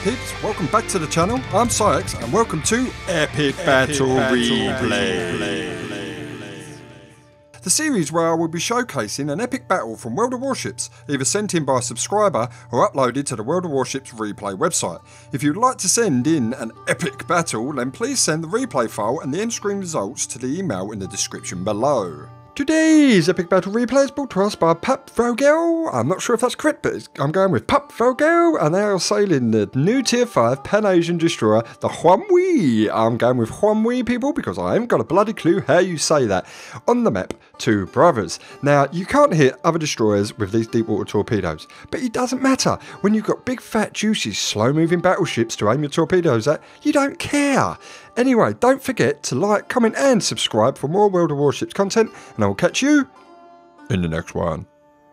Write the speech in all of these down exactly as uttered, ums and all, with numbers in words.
peeps, welcome back to the channel. I'm Soaxx and welcome to Epic, Epic Battle, Battle Replay. Replay. The series where I will be showcasing an epic battle from World of Warships, either sent in by a subscriber or uploaded to the World of Warships replay website. If you'd like to send in an epic battle, then please send the replay file and the end screen results to the email in the description below. Today's epic battle replay is brought to us by PapVogele. I'm not sure if that's correct, but I'm going with PapVogele, and they are sailing the new tier five Pan-Asian destroyer, the Jian wei. I'm going with Jian wei, people, because I haven't got a bloody clue how you say that. On the map, Two Brothers. Now, you can't hit other destroyers with these deep water torpedoes, but it doesn't matter. When you've got big, fat, juicy, slow-moving battleships to aim your torpedoes at, you don't care. Anyway, don't forget to like, comment and subscribe for more World of Warships content, and I will catch you in the next one.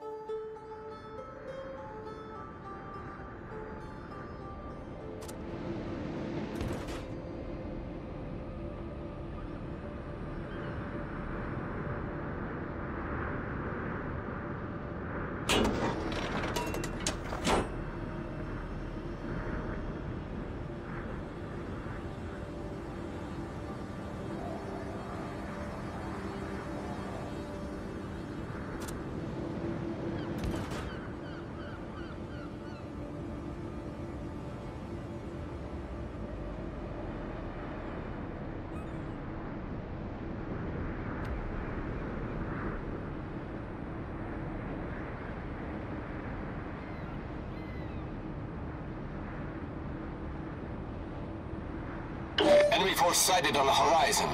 Enemy force sighted on the horizon.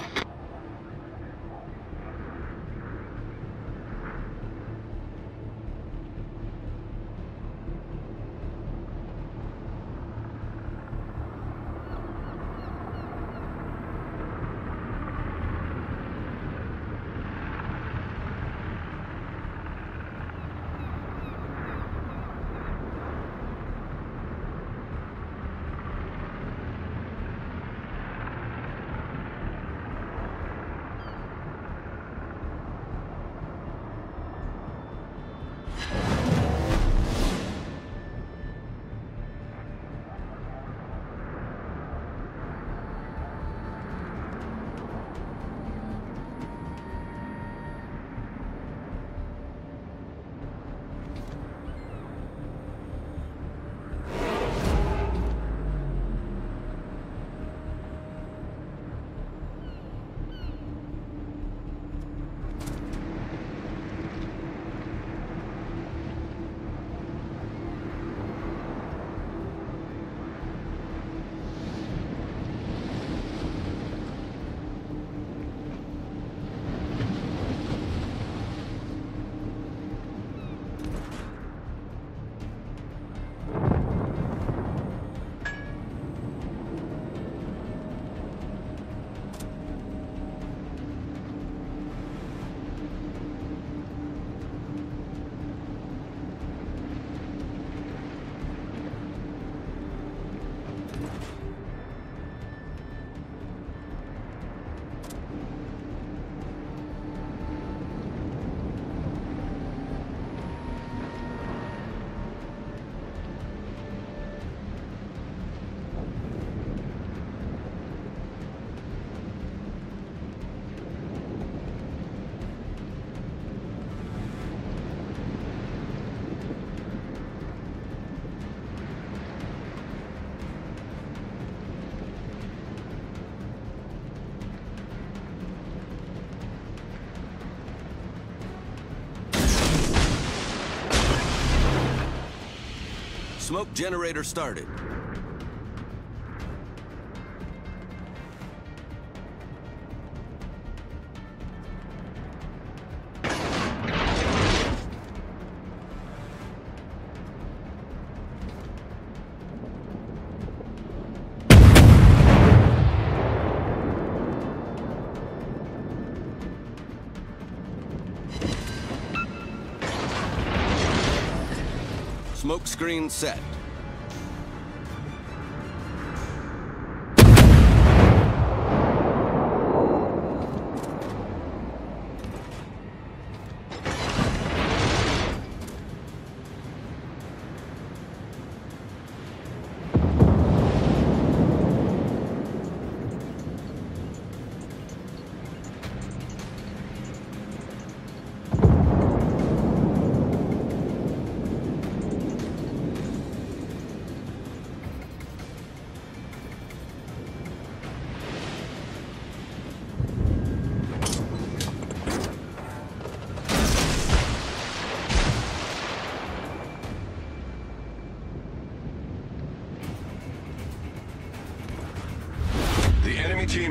Smoke generator started. Smoke screen set.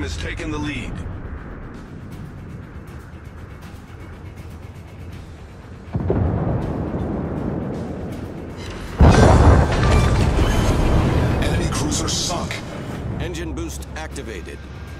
has taken the lead. Enemy cruiser sunk. Engine boost activated.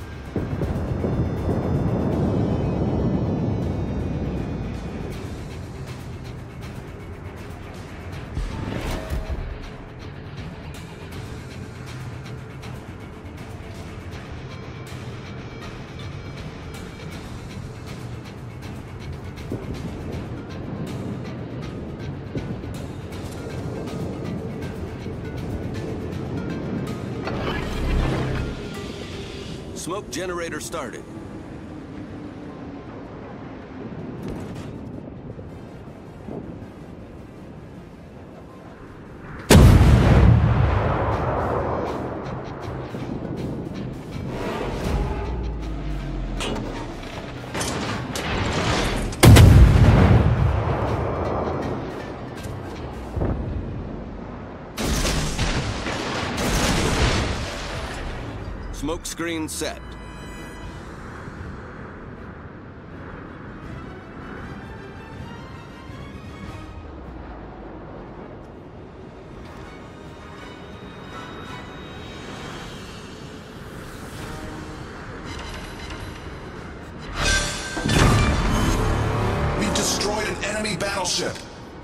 Smoke generator started. Smoke screen set. We've destroyed an enemy battleship.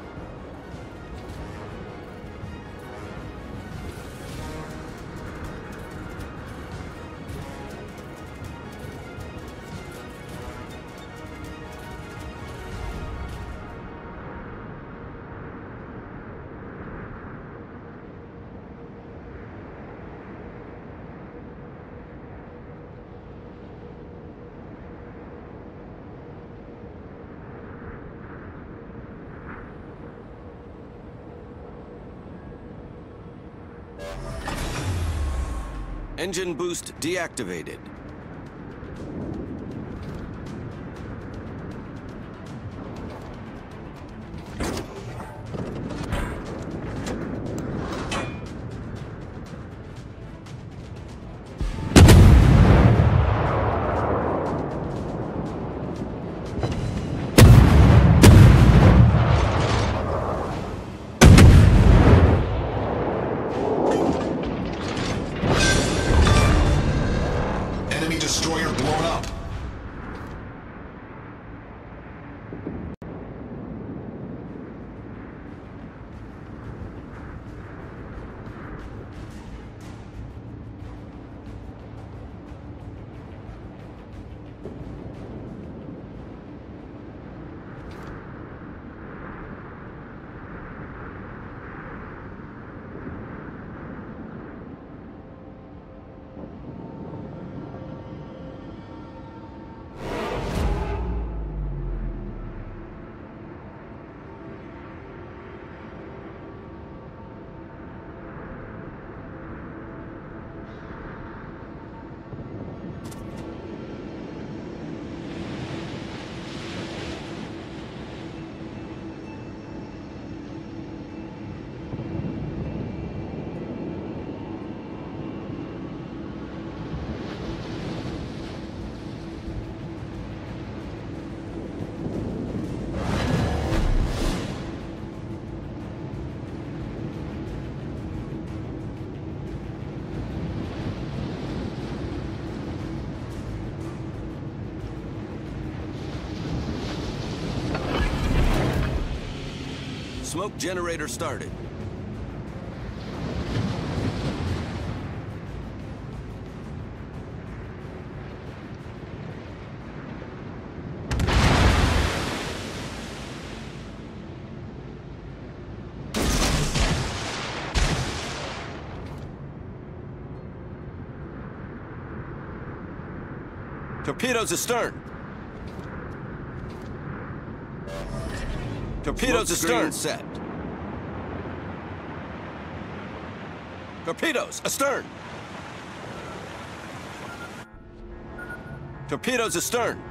Engine boost deactivated. Destroyer blown up. Smoke generator started. Torpedoes astern. Torpedoes astern. Set. Torpedoes astern. Torpedoes astern.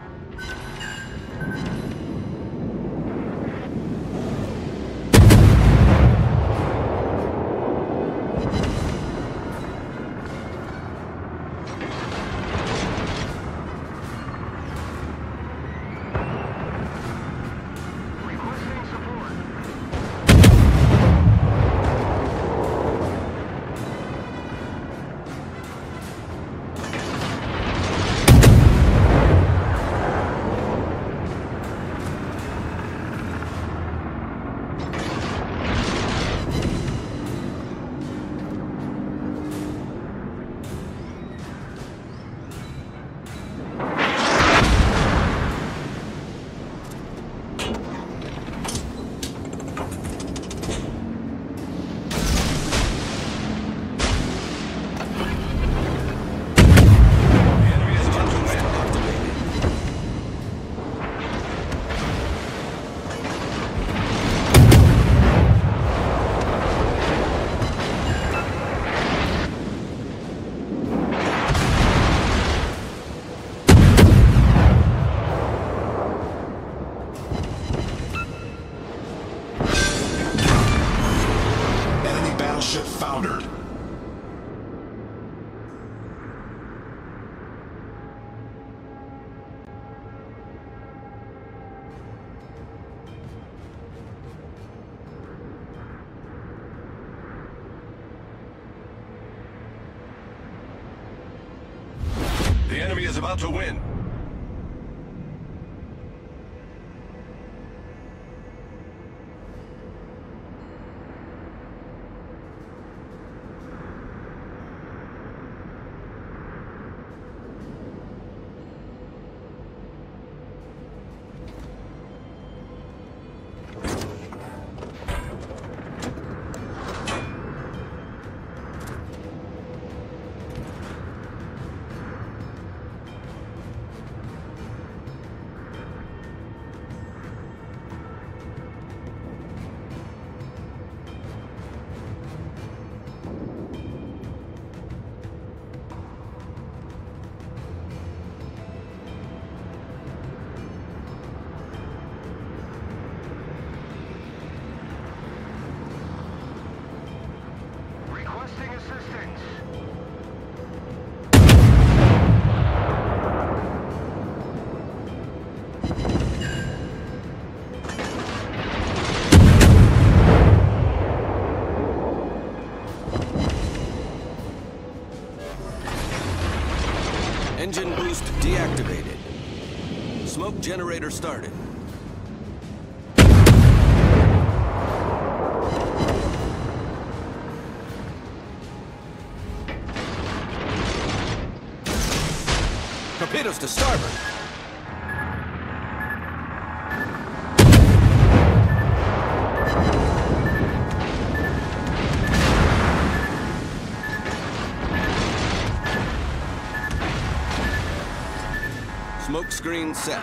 about to win. Requesting assistance. Engine boost deactivated. Smoke generator started. Torpedoes to starboard. Smoke screen set.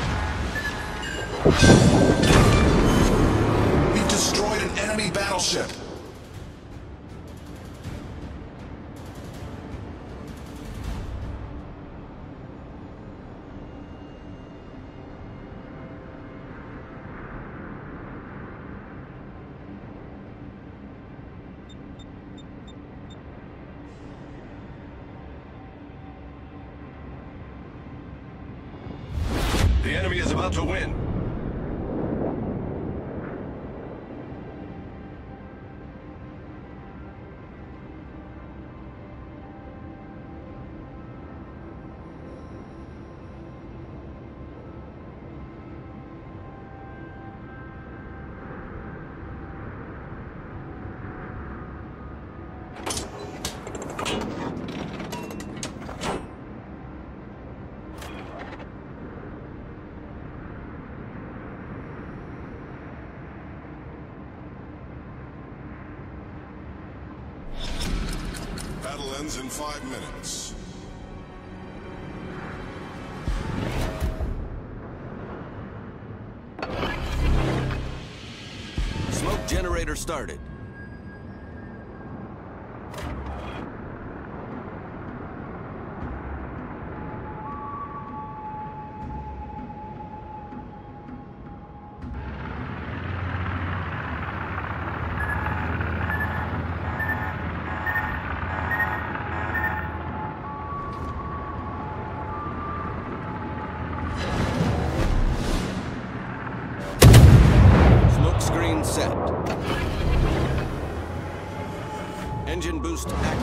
We've destroyed an enemy battleship. The enemy is about to win. Battle ends in five minutes. Smoke generator started. Screen set. Engine boost activated.